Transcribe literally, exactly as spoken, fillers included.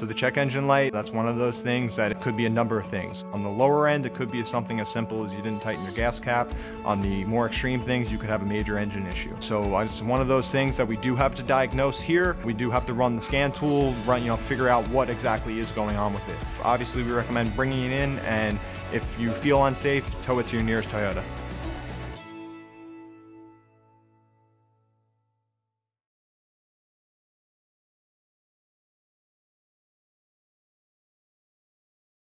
So the check engine light, that's one of those things that it could be a number of things. On the lower end, it could be something as simple as you didn't tighten your gas cap. On the more extreme things, you could have a major engine issue. So it's one of those things that we do have to diagnose here. We do have to run the scan tool, run, you know, figure out what exactly is going on with it. Obviously, we recommend bringing it in, and if you feel unsafe, tow it to your nearest Toyota.